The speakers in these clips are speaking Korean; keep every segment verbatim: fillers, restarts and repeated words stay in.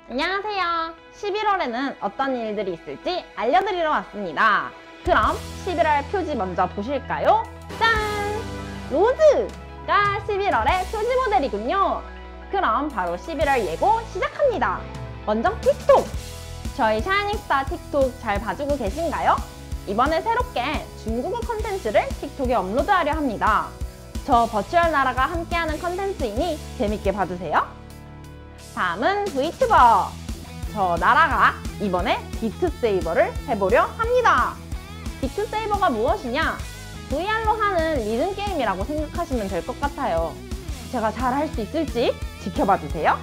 안녕하세요. 십일월에는 어떤 일들이 있을지 알려드리러 왔습니다. 그럼 십일월 표지 먼저 보실까요? 짠! 로즈가 십일월의 표지 모델이군요. 그럼 바로 십일월 예고 시작합니다. 먼저 틱톡! 저희 샤이닝스타 틱톡 잘 봐주고 계신가요? 이번에 새롭게 중국어 컨텐츠를 틱톡에 업로드하려 합니다. 저 버추얼 나라가 함께하는 컨텐츠이니 재밌게 봐주세요. 다음은 브이튜버! 저 나라가 이번에 비트세이버를 해보려 합니다. 비트세이버가 무엇이냐? 브이알로 하는 리듬 게임이라고 생각하시면 될 것 같아요. 제가 잘 할 수 있을지 지켜봐주세요.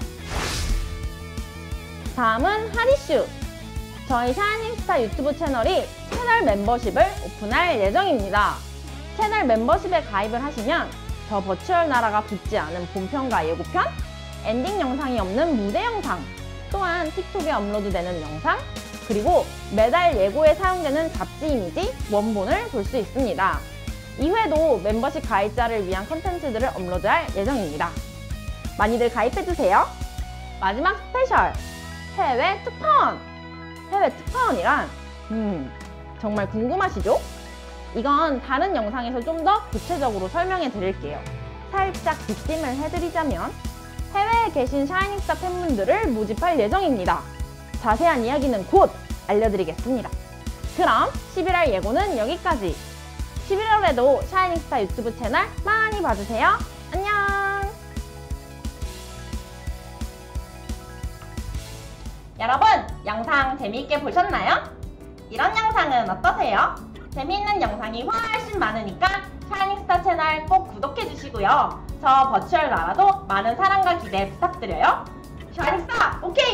다음은 하리슈! 저희 샤이닝스타 유튜브 채널이 채널 멤버십을 오픈할 예정입니다. 채널 멤버십에 가입을 하시면 저 버추얼 나라가 붙지 않은 본편과 예고편, 엔딩 영상이 없는 무대 영상, 또한 틱톡에 업로드되는 영상, 그리고 매달 예고에 사용되는 잡지 이미지, 원본을 볼 수 있습니다. 이후에도 멤버십 가입자를 위한 컨텐츠들을 업로드할 예정입니다. 많이들 가입해주세요. 마지막 스페셜! 해외 특파원! 해외 특파원이란 음, 정말 궁금하시죠? 이건 다른 영상에서 좀 더 구체적으로 설명해 드릴게요. 살짝 뒷짐을 해드리자면 해외에 계신 샤이닝스타 팬분들을 모집할 예정입니다. 자세한 이야기는 곧 알려드리겠습니다. 그럼 십일월 예고는 여기까지! 십일월에도 샤이닝스타 유튜브 채널 많이 봐주세요. 안녕! 여러분, 영상 재미있게 보셨나요? 이런 영상은 어떠세요? 재미있는 영상이 훨씬 많으니까 샤이닝스타 채널 꼭 구독해주시고요. 저 버추얼 나라도 많은 사랑과 기대 부탁드려요. 샤이닝스타 오케이!